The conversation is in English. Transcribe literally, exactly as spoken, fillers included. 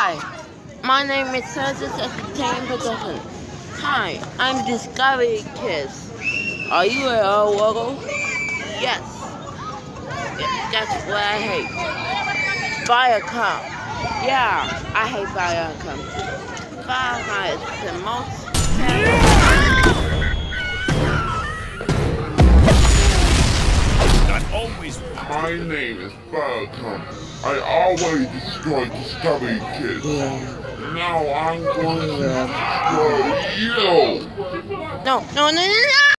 Hi, my name is Cedric Entertainment Production. Hi, I'm Discovery Kids. Are you a logo? Yes. Yeah, that's what I hate. Viacom. Yeah, I hate Viacom too. Viacom is the most terrible. Not always. My name is Viacom. I always destroy Discovery Kids. Yeah. Now I'm going to destroy you! No, no, no, no, no!